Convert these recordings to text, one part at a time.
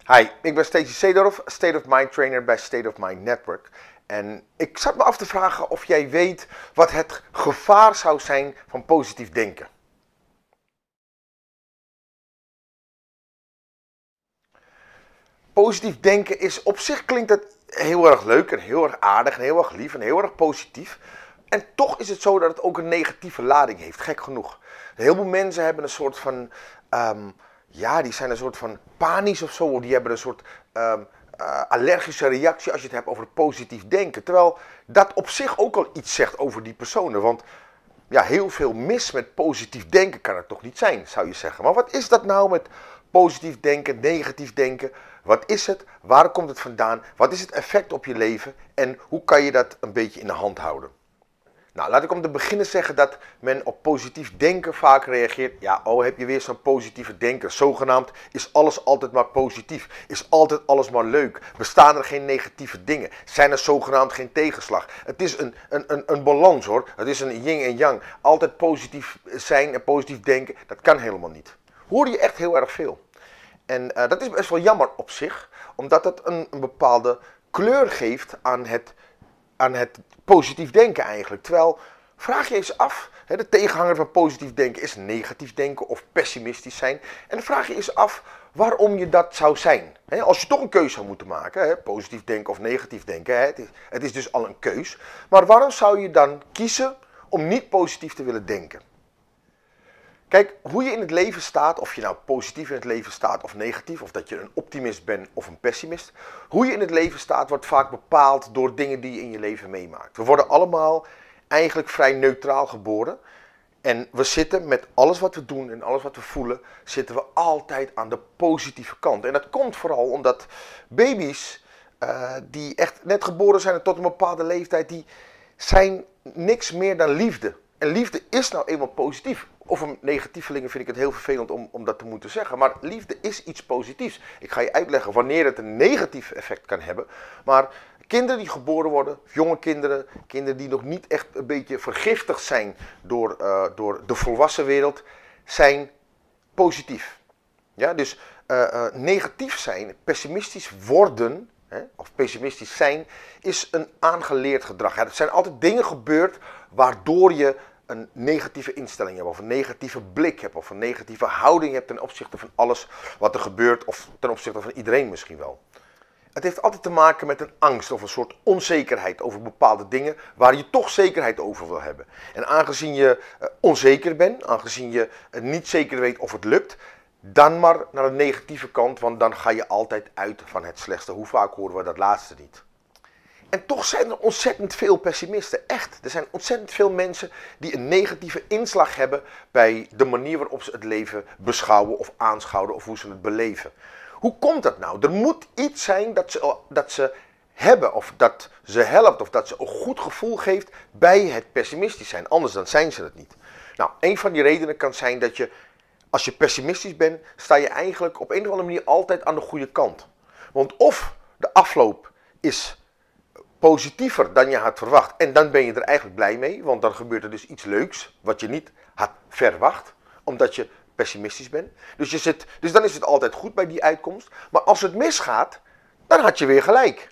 Hi, ik ben Stacey Seedorf, State of Mind Trainer bij State of Mind Network. En ik zat me af te vragen of jij weet wat het gevaar zou zijn van positief denken. Positief denken is op zich klinkt het heel erg leuk en heel erg aardig en heel erg lief en heel erg positief. En toch is het zo dat het ook een negatieve lading heeft, gek genoeg. Heel veel mensen hebben een soort van, die zijn een soort van panisch of zo. Of die hebben een soort allergische reactie als je het hebt over positief denken. Terwijl dat op zich ook al iets zegt over die personen. Want ja, heel veel mis met positief denken kan het toch niet zijn, zou je zeggen. Maar wat is dat nou met positief denken, negatief denken? Wat is het? Waar komt het vandaan? Wat is het effect op je leven? En hoe kan je dat een beetje in de hand houden? Nou, laat ik om te beginnen zeggen dat men op positief denken vaak reageert. Ja, oh, heb je weer zo'n positieve denker. Zogenaamd is alles altijd maar positief. Is altijd alles maar leuk. Bestaan er geen negatieve dingen. Zijn er zogenaamd geen tegenslag. Het is een balans hoor. Het is een yin en yang. Altijd positief zijn en positief denken, dat kan helemaal niet. Hoor je echt heel erg veel. En dat is best wel jammer op zich. Omdat het een bepaalde kleur geeft aan het positief denken eigenlijk. Terwijl, vraag je eens af, de tegenhanger van positief denken is negatief denken of pessimistisch zijn. En dan vraag je eens af waarom je dat zou zijn. Als je toch een keuze zou moeten maken, positief denken of negatief denken, het is dus al een keus. Maar waarom zou je dan kiezen om niet positief te willen denken? Kijk, hoe je in het leven staat, of je nou positief in het leven staat of negatief, of dat je een optimist bent of een pessimist. Hoe je in het leven staat wordt vaak bepaald door dingen die je in je leven meemaakt. We worden allemaal eigenlijk vrij neutraal geboren. En we zitten met alles wat we doen en alles wat we voelen, zitten we altijd aan de positieve kant. En dat komt vooral omdat baby's die echt net geboren zijn en tot een bepaalde leeftijd, die zijn niks meer dan liefde. En liefde is nou eenmaal positief. Of een negatieveling vind ik het heel vervelend om dat te moeten zeggen. Maar liefde is iets positiefs. Ik ga je uitleggen wanneer het een negatief effect kan hebben. Maar kinderen die geboren worden, jonge kinderen, kinderen die nog niet echt een beetje vergiftigd zijn door de volwassen wereld, zijn positief. Ja, dus negatief zijn, pessimistisch worden, of pessimistisch zijn, is een aangeleerd gedrag. Ja, er zijn altijd dingen gebeurd waardoor je een negatieve instelling hebt, of een negatieve blik hebt, of een negatieve houding hebt ten opzichte van alles wat er gebeurt, of ten opzichte van iedereen misschien wel. Het heeft altijd te maken met een angst of een soort onzekerheid over bepaalde dingen waar je toch zekerheid over wil hebben. En aangezien je onzeker bent, aangezien je niet zeker weet of het lukt, dan maar naar de negatieve kant, want dan ga je altijd uit van het slechtste. Hoe vaak horen we dat laatste niet? En toch zijn er ontzettend veel pessimisten. Echt, er zijn ontzettend veel mensen die een negatieve inslag hebben bij de manier waarop ze het leven beschouwen of aanschouwen of hoe ze het beleven. Hoe komt dat nou? Er moet iets zijn dat ze hebben of dat ze helpt of dat ze een goed gevoel geeft bij het pessimistisch zijn. Anders dan zijn ze het niet. Nou, een van die redenen kan zijn dat je, als je pessimistisch bent, sta je eigenlijk op een of andere manier altijd aan de goede kant. Want of de afloop is positiever dan je had verwacht. En dan ben je er eigenlijk blij mee, want dan gebeurt er dus iets leuks wat je niet had verwacht, omdat je pessimistisch bent. Dus dan is het altijd goed bij die uitkomst. Maar als het misgaat, dan had je weer gelijk.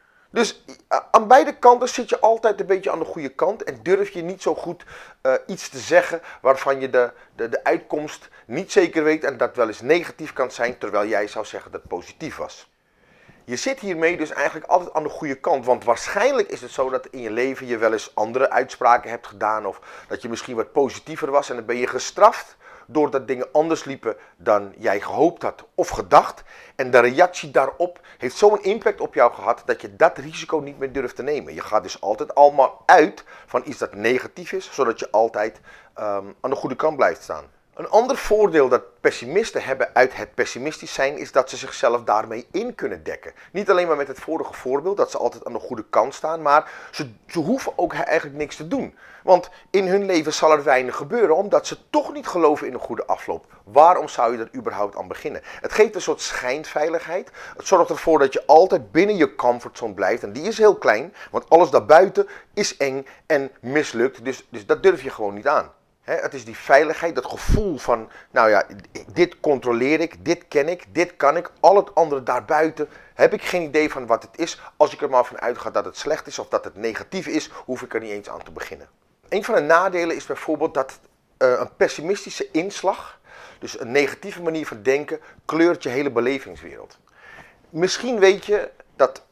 Dus aan beide kanten zit je altijd een beetje aan de goede kant en durf je niet zo goed iets te zeggen waarvan je de uitkomst niet zeker weet en dat wel eens negatief kan zijn, terwijl jij zou zeggen dat het positief was. Je zit hiermee dus eigenlijk altijd aan de goede kant, want waarschijnlijk is het zo dat in je leven je wel eens andere uitspraken hebt gedaan of dat je misschien wat positiever was en dan ben je gestraft doordat dingen anders liepen dan jij gehoopt had of gedacht. En de reactie daarop heeft zo'n impact op jou gehad dat je dat risico niet meer durft te nemen. Je gaat dus altijd allemaal uit van iets dat negatief is, zodat je altijd aan de goede kant blijft staan. Een ander voordeel dat pessimisten hebben uit het pessimistisch zijn is dat ze zichzelf daarmee in kunnen dekken. Niet alleen maar met het vorige voorbeeld dat ze altijd aan de goede kant staan, maar ze hoeven ook eigenlijk niks te doen. Want in hun leven zal er weinig gebeuren omdat ze toch niet geloven in een goede afloop. Waarom zou je er überhaupt aan beginnen? Het geeft een soort schijnveiligheid. Het zorgt ervoor dat je altijd binnen je comfortzone blijft en die is heel klein, want alles daarbuiten is eng en mislukt, dus dat durf je gewoon niet aan. Het is die veiligheid, dat gevoel van, nou ja, dit controleer ik, dit ken ik, dit kan ik. Al het andere daarbuiten heb ik geen idee van wat het is. Als ik er maar van uitga dat het slecht is of dat het negatief is, hoef ik er niet eens aan te beginnen. Een van de nadelen is bijvoorbeeld dat een pessimistische inslag, dus een negatieve manier van denken, kleurt je hele belevingswereld. Misschien weet je dat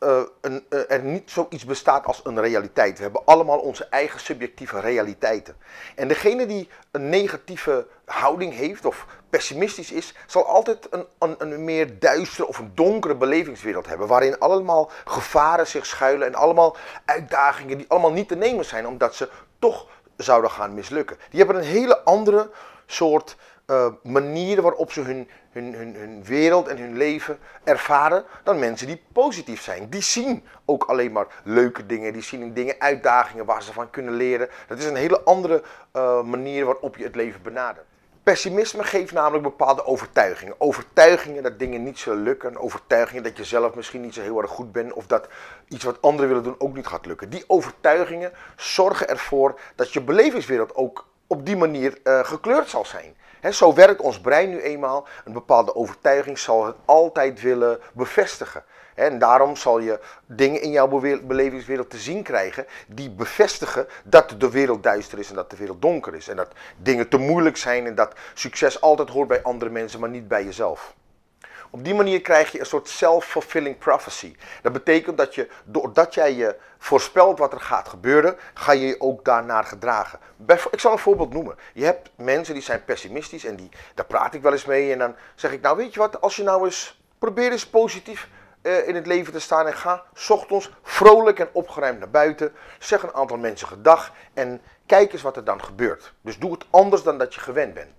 er niet zoiets bestaat als een realiteit. We hebben allemaal onze eigen subjectieve realiteiten. En degene die een negatieve houding heeft of pessimistisch is, zal altijd een meer duistere of een donkere belevingswereld hebben. Waarin allemaal gevaren zich schuilen en allemaal uitdagingen die allemaal niet te nemen zijn, omdat ze toch zouden gaan mislukken. Die hebben een hele andere soort manieren waarop ze hun wereld en hun leven ervaren dan mensen die positief zijn. Die zien ook alleen maar leuke dingen, die zien in dingen uitdagingen waar ze van kunnen leren. Dat is een hele andere manier waarop je het leven benadert. Pessimisme geeft namelijk bepaalde overtuigingen. Overtuigingen dat dingen niet zullen lukken. Overtuigingen dat je zelf misschien niet zo heel erg goed bent. Of dat iets wat anderen willen doen ook niet gaat lukken. Die overtuigingen zorgen ervoor dat je belevingswereld ook op die manier gekleurd zal zijn. Zo werkt ons brein nu eenmaal. Een bepaalde overtuiging zal het altijd willen bevestigen. En daarom zal je dingen in jouw belevingswereld te zien krijgen die bevestigen dat de wereld duister is en dat de wereld donker is. En dat dingen te moeilijk zijn en dat succes altijd hoort bij andere mensen, maar niet bij jezelf. Op die manier krijg je een soort self-fulfilling prophecy. Dat betekent dat doordat jij je voorspelt wat er gaat gebeuren, ga je je ook daarnaar gedragen. Ik zal een voorbeeld noemen. Je hebt mensen die zijn pessimistisch en daar praat ik wel eens mee. En dan zeg ik, nou weet je wat, als je nou eens, probeer eens positief in het leven te staan en ga 's ochtends vrolijk en opgeruimd naar buiten. Zeg een aantal mensen gedag en kijk eens wat er dan gebeurt. Dus doe het anders dan dat je gewend bent.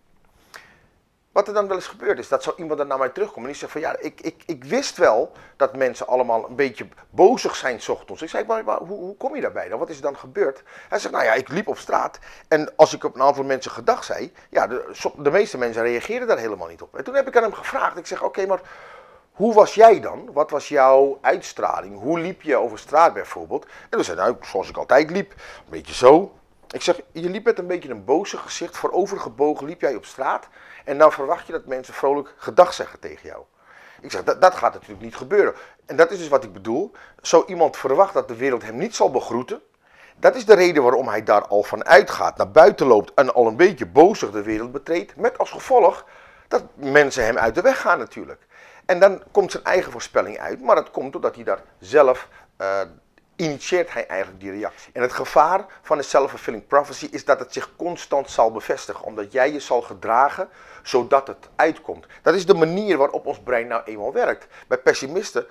Wat er dan wel eens gebeurt is dat zo iemand dan naar mij terugkomt en die zegt van ja, ik wist wel dat mensen allemaal een beetje bozig zijn 's ochtends. Ik zei, maar hoe kom je daarbij dan? Wat is er dan gebeurd? Hij zegt, nou ja, ik liep op straat en als ik op een aantal mensen gedag zei, ja, de meeste mensen reageerden daar helemaal niet op. En toen heb ik aan hem gevraagd, ik zeg, oké, maar hoe was jij dan? Wat was jouw uitstraling? Hoe liep je over straat bijvoorbeeld? En toen zei hij, nou, zoals ik altijd liep, een beetje zo. Ik zeg, je liep met een beetje een boze gezicht, voorovergebogen liep jij op straat. En dan verwacht je dat mensen vrolijk gedag zeggen tegen jou. Ik zeg, dat gaat natuurlijk niet gebeuren. En dat is dus wat ik bedoel. Zo iemand verwacht dat de wereld hem niet zal begroeten. Dat is de reden waarom hij daar al van uitgaat, naar buiten loopt en al een beetje bozig de wereld betreedt. Met als gevolg dat mensen hem uit de weg gaan natuurlijk. En dan komt zijn eigen voorspelling uit, maar dat komt doordat hij daar zelf initieert hij eigenlijk die reactie. En het gevaar van de self-fulfilling prophecy is dat het zich constant zal bevestigen. Omdat jij je zal gedragen zodat het uitkomt. Dat is de manier waarop ons brein nou eenmaal werkt. Bij pessimisten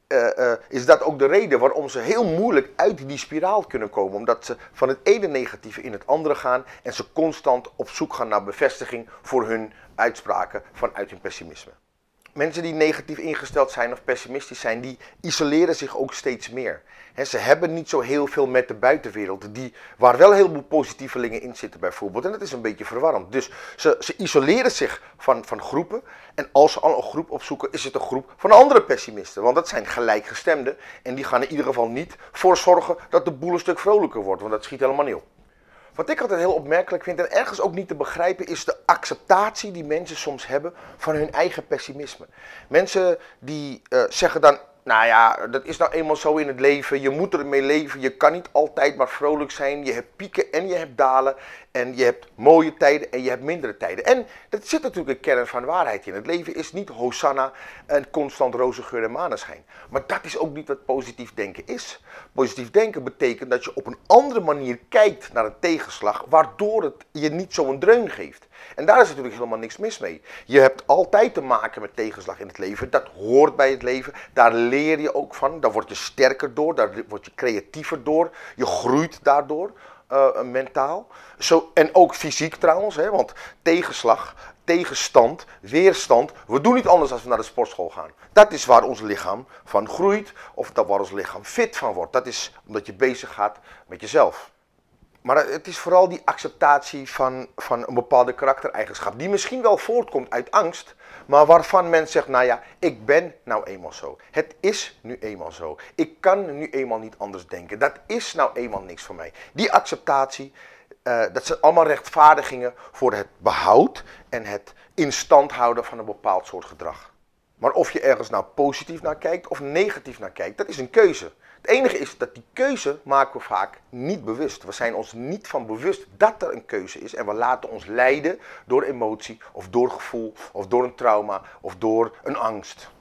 is dat ook de reden waarom ze heel moeilijk uit die spiraal kunnen komen. Omdat ze van het ene negatieve in het andere gaan en ze constant op zoek gaan naar bevestiging voor hun uitspraken vanuit hun pessimisme. Mensen die negatief ingesteld zijn of pessimistisch zijn, die isoleren zich ook steeds meer. Ze hebben niet zo heel veel met de buitenwereld, waar wel een heleboel positievelingen in zitten bijvoorbeeld. En dat is een beetje verwarrend. Dus ze isoleren zich van groepen. En als ze al een groep opzoeken, is het een groep van andere pessimisten. Want dat zijn gelijkgestemden. En die gaan in ieder geval niet voor zorgen dat de boel een stuk vrolijker wordt. Want dat schiet helemaal niet op. Wat ik altijd heel opmerkelijk vind en ergens ook niet te begrijpen is de acceptatie die mensen soms hebben van hun eigen pessimisme. Mensen die zeggen dan, nou ja, dat is nou eenmaal zo in het leven, je moet ermee leven, je kan niet altijd maar vrolijk zijn, je hebt pieken en je hebt dalen en je hebt mooie tijden en je hebt mindere tijden. En er zit natuurlijk een kern van waarheid in. Het leven is niet Hosanna en constant roze geur en maneschijn. Maar dat is ook niet wat positief denken is. Positief denken betekent dat je op een andere manier kijkt naar een tegenslag, waardoor het je niet zo'n dreun geeft. En daar is natuurlijk helemaal niks mis mee. Je hebt altijd te maken met tegenslag in het leven. Dat hoort bij het leven. Daar leer je ook van. Daar word je sterker door. Daar word je creatiever door. Je groeit daardoor mentaal. En ook fysiek trouwens. Want tegenslag, tegenstand, weerstand. We doen niet anders als we naar de sportschool gaan. Dat is waar ons lichaam van groeit. Of dat waar ons lichaam fit van wordt. Dat is omdat je bezig gaat met jezelf. Maar het is vooral die acceptatie van een bepaalde karaktereigenschap. Die misschien wel voortkomt uit angst. Maar waarvan men zegt, nou ja, ik ben nou eenmaal zo. Het is nu eenmaal zo. Ik kan nu eenmaal niet anders denken. Dat is nou eenmaal niks voor mij. Die acceptatie, dat zijn allemaal rechtvaardigingen voor het behoud en het in stand houden van een bepaald soort gedrag. Maar of je ergens nou positief naar kijkt of negatief naar kijkt, dat is een keuze. Het enige is dat die keuze maken we vaak niet bewust. We zijn ons niet van bewust dat er een keuze is en we laten ons leiden door emotie of door gevoel of door een trauma of door een angst.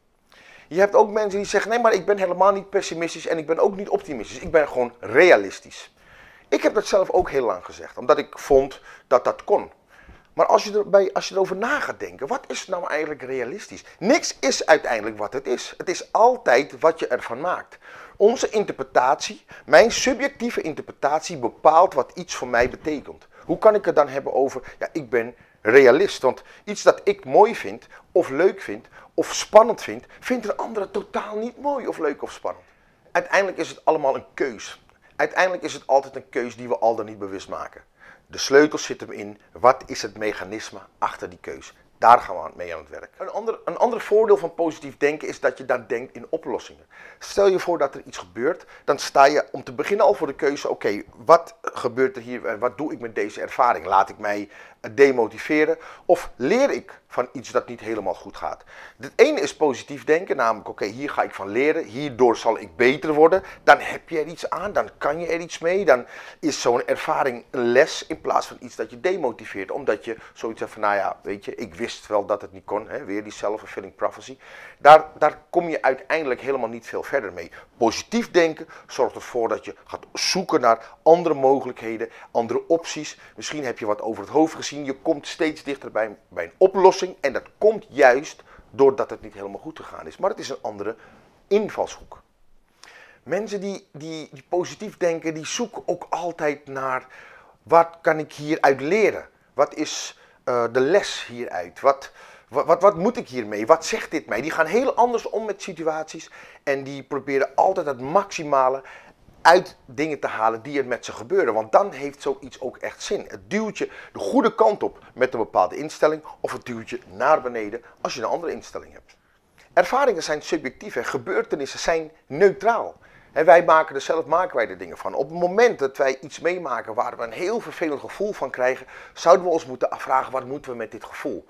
Je hebt ook mensen die zeggen, nee, maar ik ben helemaal niet pessimistisch en ik ben ook niet optimistisch. Ik ben gewoon realistisch. Ik heb dat zelf ook heel lang gezegd, omdat ik vond dat dat kon. Maar als je erover na gaat denken, wat is nou eigenlijk realistisch? Niks is uiteindelijk wat het is. Het is altijd wat je ervan maakt. Onze interpretatie, mijn subjectieve interpretatie, bepaalt wat iets voor mij betekent. Hoe kan ik het dan hebben over, ja, ik ben realist. Want iets dat ik mooi vind, of leuk vind, of spannend vind, vindt een andere totaal niet mooi of leuk of spannend. Uiteindelijk is het allemaal een keus. Uiteindelijk is het altijd een keus die we al dan niet bewust maken. De sleutel zit hem in, wat is het mechanisme achter die keus? Daar gaan we mee aan het werk. Een ander voordeel van positief denken is dat je dan denkt in oplossingen. Stel je voor dat er iets gebeurt, dan sta je om te beginnen al voor de keuze, oké, wat gebeurt er hier en wat doe ik met deze ervaring? Laat ik mij demotiveren of leer ik van iets dat niet helemaal goed gaat? Het ene is positief denken, namelijk oké, hier ga ik van leren, hierdoor zal ik beter worden. Dan heb je er iets aan, dan kan je er iets mee, dan is zo'n ervaring een les in plaats van iets dat je demotiveert. Omdat je zoiets hebt van, nou ja, weet je, ik wist wel dat het niet kon, hè? Weer die self-fulfilling prophecy. Daar kom je uiteindelijk helemaal niet veel verder mee. Positief denken zorgt ervoor dat je gaat zoeken naar andere mogelijkheden, andere opties. Misschien heb je wat over het hoofd gezien. Je komt steeds dichter bij een oplossing en dat komt juist doordat het niet helemaal goed gegaan is. Maar het is een andere invalshoek. Mensen die positief denken, die zoeken ook altijd naar wat kan ik hieruit leren? Wat is de les hieruit? Wat moet ik hiermee? Wat zegt dit mij? Die gaan heel anders om met situaties en die proberen altijd het maximale uit dingen te halen die er met ze gebeuren. Want dan heeft zoiets ook echt zin. Het duwt je de goede kant op met een bepaalde instelling of het duwt je naar beneden als je een andere instelling hebt. Ervaringen zijn subjectief en gebeurtenissen zijn neutraal. En wij maken wij er dingen van. Op het moment dat wij iets meemaken waar we een heel vervelend gevoel van krijgen, zouden we ons moeten afvragen, wat moeten we met dit gevoel?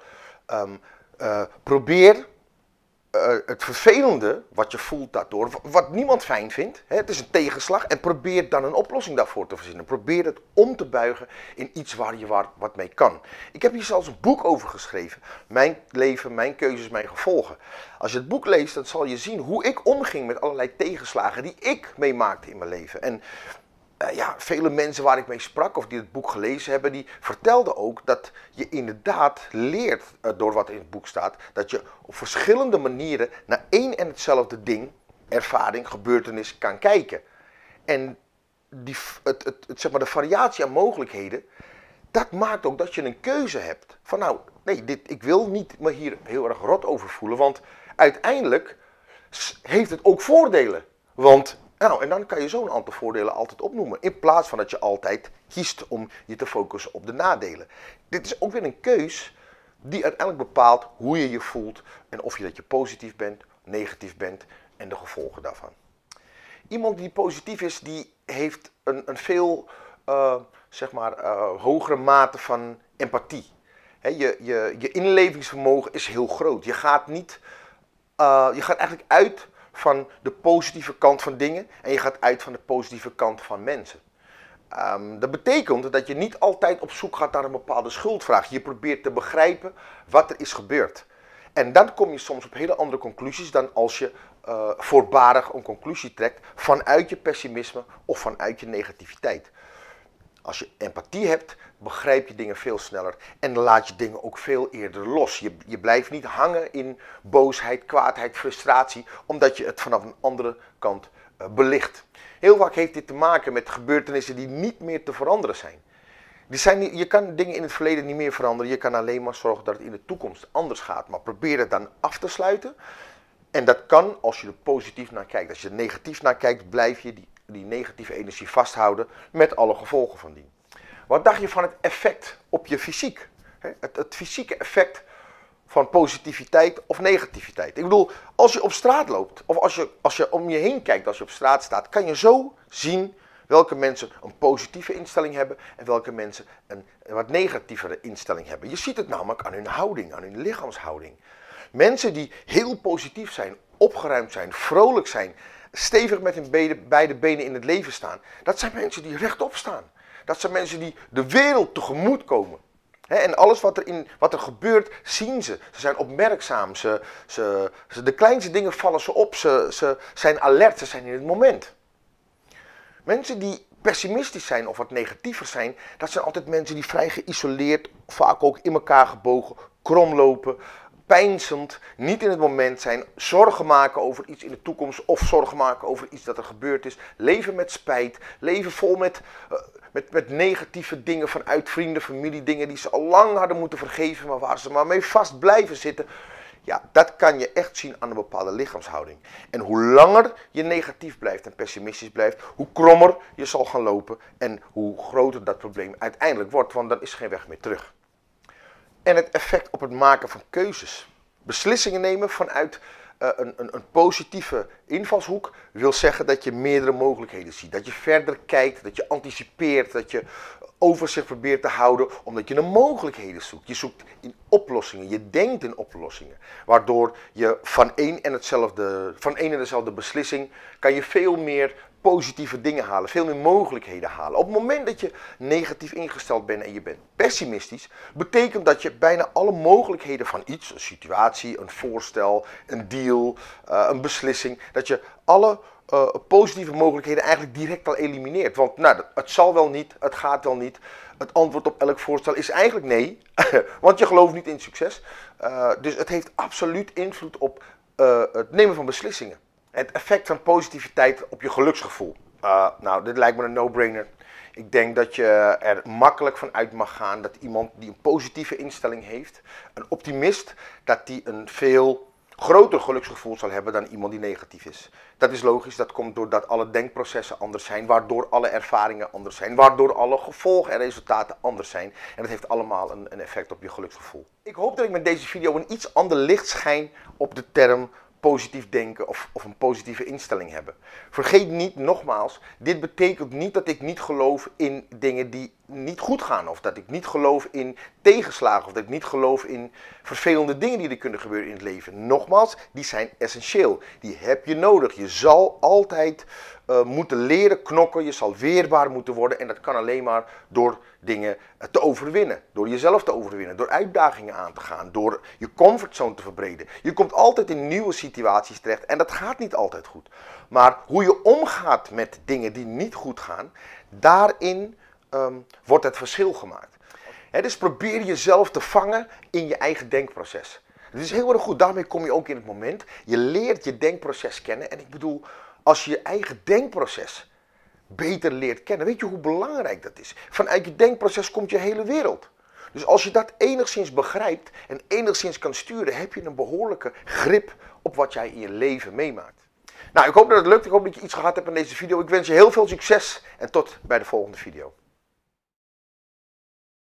Probeer het vervelende wat je voelt daardoor, wat niemand fijn vindt, hè, het is een tegenslag, en probeer dan een oplossing daarvoor te verzinnen. Probeer het om te buigen in iets waar je wat mee kan. Ik heb hier zelfs een boek over geschreven. Mijn leven, mijn keuzes, mijn gevolgen. Als je het boek leest, dan zal je zien hoe ik omging met allerlei tegenslagen die ik meemaakte in mijn leven. En vele mensen waar ik mee sprak of die het boek gelezen hebben, die vertelden ook dat je inderdaad leert door wat in het boek staat, dat je op verschillende manieren naar één en hetzelfde ding, ervaring, gebeurtenis kan kijken. En de variatie aan mogelijkheden, dat maakt ook dat je een keuze hebt. Van nou, nee, ik wil niet me hier heel erg rot over voelen, want uiteindelijk heeft het ook voordelen. Want en dan kan je zo'n aantal voordelen altijd opnoemen. In plaats van dat je altijd kiest om je te focussen op de nadelen. Dit is ook weer een keus die uiteindelijk bepaalt hoe je je voelt. En of je positief bent, negatief bent en de gevolgen daarvan. Iemand die positief is, die heeft een veel hogere mate van empathie. Je inlevingsvermogen is heel groot. Je gaat eigenlijk uit van de positieve kant van dingen en je gaat uit van de positieve kant van mensen. Dat betekent dat je niet altijd op zoek gaat naar een bepaalde schuldvraag. Je probeert te begrijpen wat er is gebeurd. En dan kom je soms op hele andere conclusies dan als je voorbarig een conclusie trekt vanuit je pessimisme of vanuit je negativiteit. Als je empathie hebt, begrijp je dingen veel sneller en dan laat je dingen ook veel eerder los. Je blijft niet hangen in boosheid, kwaadheid, frustratie, omdat je het vanaf een andere kant belicht. Heel vaak heeft dit te maken met gebeurtenissen die niet meer te veranderen zijn. Je kan dingen in het verleden niet meer veranderen, je kan alleen maar zorgen dat het in de toekomst anders gaat. Maar probeer het dan af te sluiten en dat kan als je er positief naar kijkt. Als je er negatief naar kijkt, blijf je die negatieve energie vasthouden met alle gevolgen van dien. Wat dacht je van het effect op je fysiek? Het fysieke effect van positiviteit of negativiteit. Ik bedoel, als je op straat loopt of als je om je heen kijkt, als je op straat staat, kan je zo zien Welke mensen een positieve instelling hebben en welke mensen een wat negatievere instelling hebben. Je ziet het namelijk aan hun houding, aan hun lichaamshouding. Mensen die heel positief zijn, opgeruimd zijn, vrolijk zijn, stevig met hun beide benen in het leven staan. Dat zijn mensen die rechtop staan. Dat zijn mensen die de wereld tegemoet komen. En alles wat er gebeurt, zien ze. Ze zijn opmerkzaam. De kleinste dingen vallen ze op. Ze zijn alert. Ze zijn in het moment. Mensen die pessimistisch zijn of wat negatiever zijn, dat zijn altijd mensen die vrij geïsoleerd, vaak ook in elkaar gebogen, kromlopen, peinzend, niet in het moment zijn, zorgen maken over iets in de toekomst of zorgen maken over iets dat er gebeurd is, leven met spijt, leven vol met negatieve dingen vanuit vrienden, familie, dingen die ze al lang hadden moeten vergeven, maar waar ze maar mee vast blijven zitten. Ja, dat kan je echt zien aan een bepaalde lichaamshouding. En hoe langer je negatief blijft en pessimistisch blijft, hoe krommer je zal gaan lopen en hoe groter dat probleem uiteindelijk wordt, want dan is er geen weg meer terug. En het effect op het maken van keuzes. Beslissingen nemen vanuit een positieve invalshoek wil zeggen dat je meerdere mogelijkheden ziet. Dat je verder kijkt, dat je anticipeert, dat je overzicht probeert te houden, omdat je naar mogelijkheden zoekt. Je zoekt in oplossingen, je denkt in oplossingen. Waardoor je van één en dezelfde beslissing kan je veel meer positieve dingen halen, veel meer mogelijkheden halen. Op het moment dat je negatief ingesteld bent en je bent pessimistisch, betekent dat je bijna alle mogelijkheden van iets, een situatie, een voorstel, een deal, een beslissing, dat je alle positieve mogelijkheden eigenlijk direct al elimineert. Want nou, het zal wel niet, het gaat wel niet. Het antwoord op elk voorstel is eigenlijk nee, want je gelooft niet in succes. Dus het heeft absoluut invloed op het nemen van beslissingen. Het effect van positiviteit op je geluksgevoel. Nou, dit lijkt me een no-brainer. Ik denk dat je er makkelijk van uit mag gaan dat iemand die een positieve instelling heeft, een optimist, dat die een veel groter geluksgevoel zal hebben dan iemand die negatief is. Dat is logisch, dat komt doordat alle denkprocessen anders zijn, waardoor alle ervaringen anders zijn, waardoor alle gevolgen en resultaten anders zijn. En dat heeft allemaal een effect op je geluksgevoel. Ik hoop dat ik met deze video een iets ander licht schijn op de term positief denken of een positieve instelling hebben. Vergeet niet, nogmaals, dit betekent niet dat ik niet geloof in dingen die niet goed gaan. Of dat ik niet geloof in tegenslagen. Of dat ik niet geloof in vervelende dingen die er kunnen gebeuren in het leven. Nogmaals, die zijn essentieel. Die heb je nodig. Je zal altijd moeten leren knokken. Je zal weerbaar moeten worden. En dat kan alleen maar door dingen te overwinnen. Door jezelf te overwinnen. Door uitdagingen aan te gaan. Door je comfortzone te verbreden. Je komt altijd in nieuwe situaties terecht. En dat gaat niet altijd goed. Maar hoe je omgaat met dingen die niet goed gaan, daarin wordt het verschil gemaakt. Dus probeer jezelf te vangen in je eigen denkproces. Het is heel erg goed, daarmee kom je ook in het moment. Je leert je denkproces kennen. En ik bedoel, als je je eigen denkproces beter leert kennen, weet je hoe belangrijk dat is? Vanuit je denkproces komt je hele wereld. Dus als je dat enigszins begrijpt en enigszins kan sturen, heb je een behoorlijke grip op wat jij in je leven meemaakt. Nou, ik hoop dat het lukt. Ik hoop dat je iets gehad hebt aan deze video. Ik wens je heel veel succes en tot bij de volgende video.